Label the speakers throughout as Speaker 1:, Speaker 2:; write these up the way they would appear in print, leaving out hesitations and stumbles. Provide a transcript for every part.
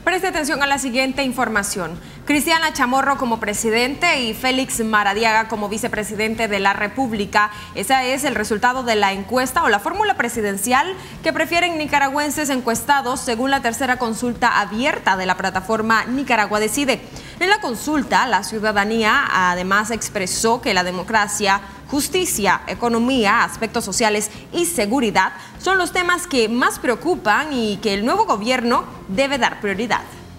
Speaker 1: Preste atención a la siguiente información. Cristiana Chamorro como presidente y Félix Maradiaga como vicepresidente de la República. Ese es el resultado de la encuesta o la fórmula presidencial que prefieren nicaragüenses encuestados según la tercera consulta abierta de la plataforma Nicaragua Decide. En la consulta, la ciudadanía además expresó que la democracia, justicia, economía, aspectos sociales y seguridad son los temas que más preocupan y que el nuevo gobierno debe dar prioridad.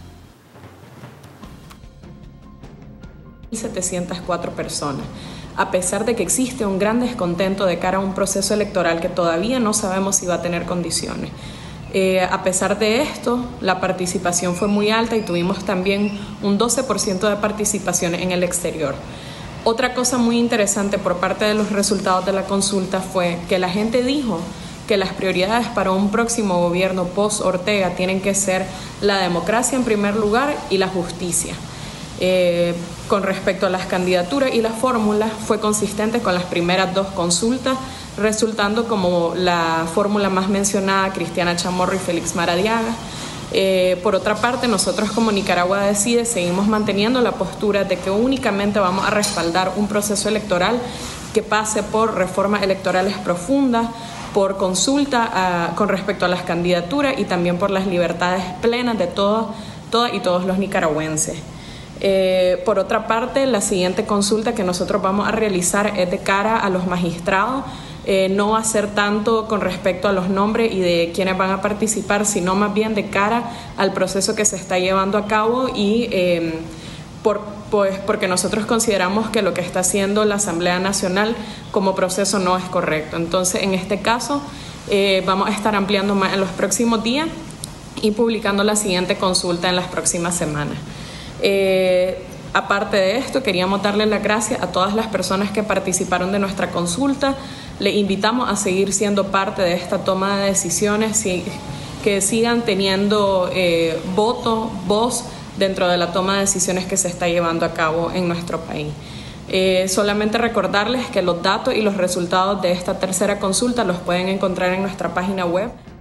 Speaker 2: 704 personas, a pesar de que existe un gran descontento de cara a un proceso electoral que todavía no sabemos si va a tener condiciones. A pesar de esto, la participación fue muy alta y tuvimos también un 12% de participación en el exterior. Otra cosa muy interesante por parte de los resultados de la consulta fue que la gente dijo que las prioridades para un próximo gobierno post-Ortega tienen que ser la democracia en primer lugar y la justicia. Con respecto a las candidaturas y las fórmulas, fue consistente con las primeras dos consultas, resultando como la fórmula más mencionada Cristiana Chamorro y Félix Maradiaga. Por otra parte, nosotros como Nicaragua Decide seguimos manteniendo la postura de que únicamente vamos a respaldar un proceso electoral que pase por reformas electorales profundas, por consulta con respecto a las candidaturas y también por las libertades plenas de todas y todos los nicaragüenses. Por otra parte, la siguiente consulta que nosotros vamos a realizar es de cara a los magistrados. No va a ser tanto con respecto a los nombres y de quiénes van a participar, sino más bien de cara al proceso que se está llevando a cabo y porque nosotros consideramos que lo que está haciendo la Asamblea Nacional como proceso no es correcto. Entonces, en este caso, vamos a estar ampliando más en los próximos días y publicando la siguiente consulta en las próximas semanas. Aparte de esto, queríamos darle las gracias a todas las personas que participaron de nuestra consulta. Le invitamos a seguir siendo parte de esta toma de decisiones, que sigan teniendo voz dentro de la toma de decisiones que se está llevando a cabo en nuestro país. Solamente recordarles que los datos y los resultados de esta tercera consulta los pueden encontrar en nuestra página web.